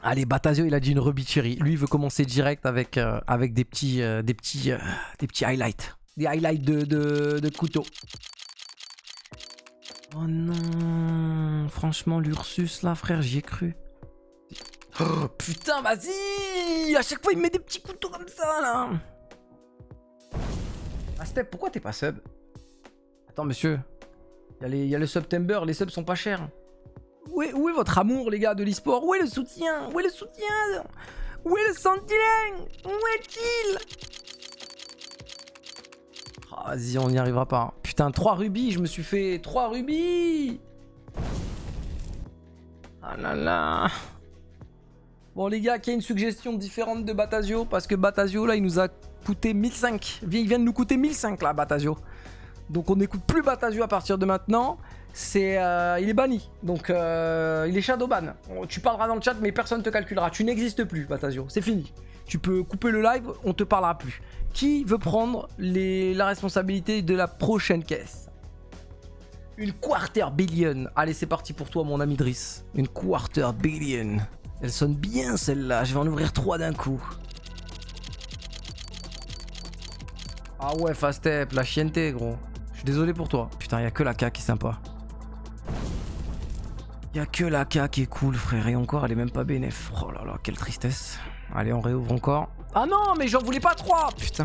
Allez, Batasio, il a dit une Ruby-Cherry. Lui, il veut commencer direct avec, avec des petits highlights. Des highlights de couteau. Oh non. Franchement, l'Ursus, là, frère, j'y ai cru. Oh, putain, vas-y. À chaque fois, il met des petits couteaux comme ça, là. Astep, pourquoi t'es pas sub? Attends, monsieur. Il y a le September, les subs sont pas chers. Où est votre amour, les gars, de l'e-sport? Où est le soutien? Où est le soutien? Où est le sentinelle? Où est-il? Oh, vas-y, on n'y arrivera pas. Putain, 3 rubis, je me suis fait 3 rubis. Ah là là. Bon, les gars, qu'il y a une suggestion différente de Batasio, parce que Batasio, là, il nous a coûté 1005. Il vient de nous coûter 1005, là, Batasio. Donc, on n'écoute plus Batasio à partir de maintenant. Il est banni, donc il est shadowban. Tu parleras dans le chat, mais personne ne te calculera. Tu n'existes plus, Batasio, c'est fini. Tu peux couper le live, on te parlera plus. Qui veut prendre la responsabilité de la prochaine caisse? Une quarter billion. Allez, c'est parti pour toi, mon ami Driss. Une quarter billion. Elle sonne bien, celle-là. Je vais en ouvrir 3 d'un coup. Ah ouais, fast step, la chienneté, gros. Je suis désolé pour toi. Putain, il n'y a que la K qui est sympa. Il y a que la K qui est cool, frère. Et encore, elle est même pas bénéf. Oh là là, quelle tristesse. Allez, on réouvre encore. Ah non, mais j'en voulais pas 3. Putain.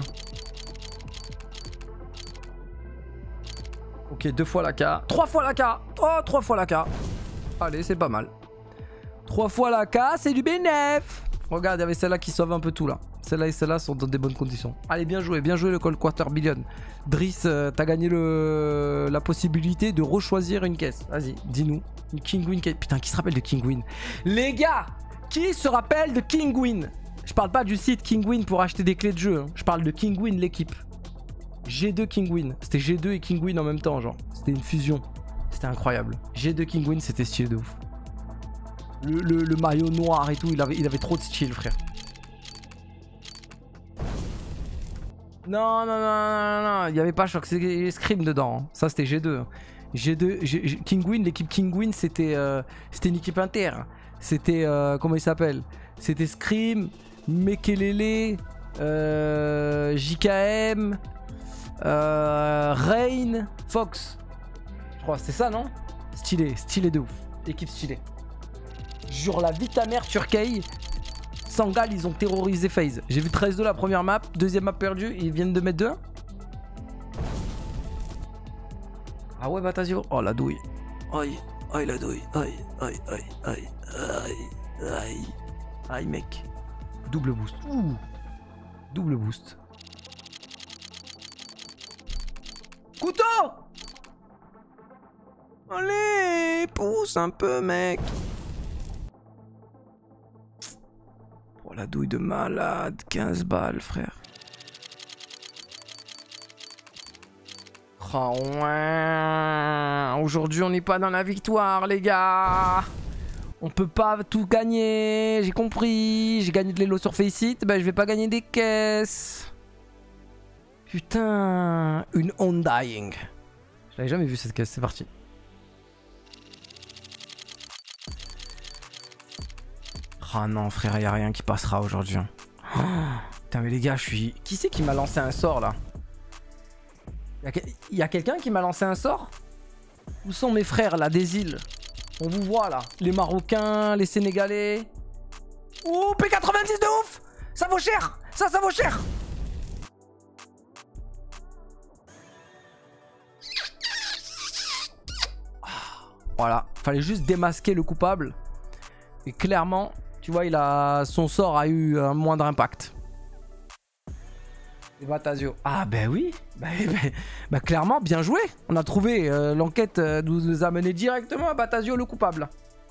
Ok, 2 fois la K. 3 fois la K. Oh, 3 fois la K. Allez, c'est pas mal. 3 fois la K, c'est du bénéf. Regarde, il y avait celle-là qui sauve un peu tout, là. Celle-là et celle-là sont dans des bonnes conditions. Allez, bien joué le call quarter billion. Driss, t'as gagné la possibilité de rechoisir une caisse. Vas-y, dis-nous. Une Kinguin caisse. Putain, qui se rappelle de Kinguin? Les gars, qui se rappelle de Kinguin? Je parle pas du site Kinguin pour acheter des clés de jeu. Hein. Je parle de Kinguin, l'équipe. G2 Kinguin. C'était G2 et Kinguin en même temps, genre. C'était une fusion. C'était incroyable. G2 Kinguin, c'était stylé de ouf. Le maillot noir et tout, il avait trop de style, frère. Non, il n'y avait pas Shock, c'était Scream dedans. Ça, c'était G2. Kinguin, l'équipe Kinguin, c'était une équipe inter. C'était, comment il s'appelle? C'était Scream, Mekelele, JKM, Rain, Fox. Je crois, c'est ça, non? Stylé de ouf. Équipe stylée. Jure la vie ta mère, Turkey. Sangal, ils ont terrorisé FaZe. J'ai vu 13-2 la première map, deuxième map perdue, ils viennent de mettre 2. Ah ouais, Batasio. Oh la douille. Aïe, aïe la douille. Aïe, mec. Double boost. Ouh. Double boost. Couteau! Allez, pousse un peu, mec. Oh, la douille de malade, 15 balles, frère. Oh, ouais. Aujourd'hui, on n'est pas dans la victoire, les gars. On peut pas tout gagner. J'ai compris. J'ai gagné de l'élo sur Faceit. Ben, je vais pas gagner des caisses. Putain. Une Undying. Je l'avais jamais vu cette caisse. C'est parti. Ah non, frère, y a rien qui passera aujourd'hui. Oh, putain, mais les gars, je suis... Qui c'est qui m'a lancé un sort, là? Y a quelqu'un qui m'a lancé un sort? Où sont mes frères, là, des îles? On vous voit, là. Les Marocains, les Sénégalais. Ouh, P90 de ouf! Ça vaut cher! Ça vaut cher! Voilà. Fallait juste démasquer le coupable. Et clairement... Tu vois, son sort a eu un moindre impact. Et Batasio. Ah ben oui. Bah, clairement, bien joué. On a trouvé. L'enquête nous a mené directement à Batasio le coupable.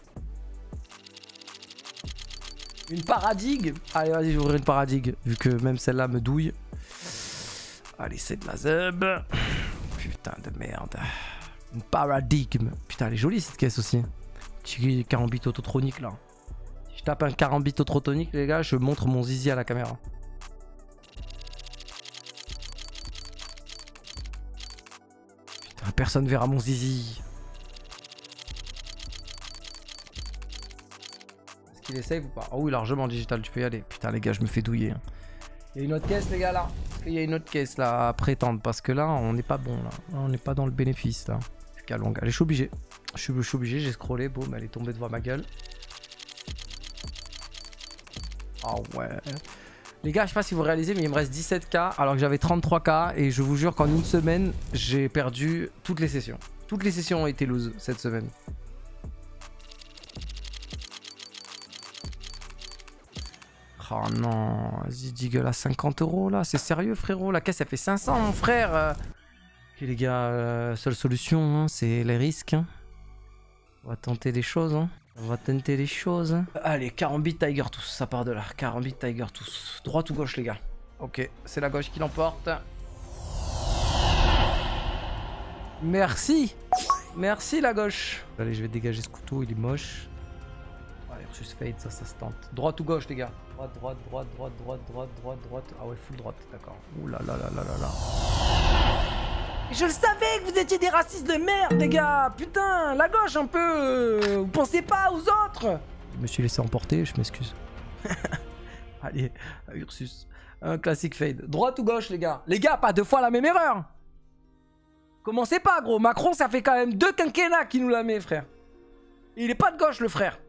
Une paradigme. Allez, vas-y, je vais ouvrir une paradigme. Vu que même celle-là me douille. Allez, c'est de la zeb. Putain de merde. Une paradigme. Putain, elle est jolie cette caisse aussi. Petit carambit autotronique là. Je tape un carambit autotronique, les gars, je montre mon zizi à la caméra. Putain, personne verra mon zizi. qu'il est safe ou pas. Oh oui, largement digital, tu peux y aller. Putain, les gars, je me fais douiller. Il y a une autre caisse, les gars, là. Est-ce qu'il y a une autre caisse, là, à prétendre? Parce que là, on n'est pas bon, là. On n'est pas dans le bénéfice, là. Allez, je suis obligé. Je suis obligé, j'ai scrollé. Boum, elle est tombée devant ma gueule. Oh ouais. Les gars, je sais pas si vous réalisez, mais il me reste 17K alors que j'avais 33K. Et je vous jure qu'en une semaine, j'ai perdu toutes les sessions. Toutes les sessions ont été lose cette semaine. Oh non, vas-y, Deagle à 50 € là. C'est sérieux, frérot? La caisse, elle fait 500, mon frère. Ok, les gars, seule solution, hein, c'est les risques. Hein. On va tenter des choses. Hein. On va tenter les choses. Allez, Karambit Tiger tous, ça part de là. Karambit Tiger tous. Droite ou gauche, les gars? Ok, c'est la gauche qui l'emporte. Merci. Merci, la gauche. Allez, je vais dégager ce couteau, il est moche. Allez, Ursus Fade, ça se tente. Droite ou gauche, les gars? Droite, droite, droite, droite, droite, droite, droite, droite. Ah ouais, full droite, d'accord. Ouh là là là là là là. Je le savais que vous étiez des racistes de merde, les gars. Putain, la gauche un peu. Vous pensez pas aux autres? Je me suis laissé emporter, je m'excuse. Allez, Ursus. Un classique fade. Droite ou gauche, les gars? Les gars, pas deux fois la même erreur. Commencez pas, gros. Macron, ça fait quand même 2 quinquennats qu'il nous la met, frère. Il est pas de gauche, le frère.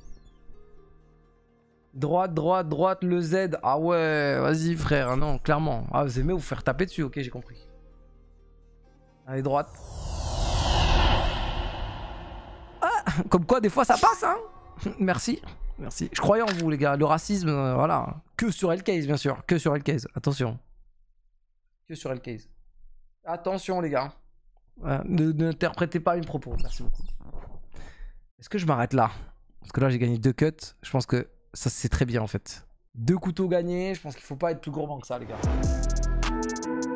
Droite, droite, droite, le Z. Ah ouais, vas-y, frère. Non, clairement. Ah, vous aimez vous faire taper dessus. Ok, j'ai compris. Allez, droite. Ah, comme quoi, des fois, ça passe, hein. Merci. Merci. Je croyais en vous, les gars. Le racisme, voilà. Que sur L-Case, bien sûr. Que sur L-Case. Attention. Que sur L-Case. Attention, les gars. N'interprétez pas mes propos. Merci beaucoup. Est-ce que je m'arrête là? Parce que là, j'ai gagné 2 cuts. Je pense que ça, c'est très bien, en fait. 2 couteaux gagnés. Je pense qu'il faut pas être plus gourmand que ça, les gars.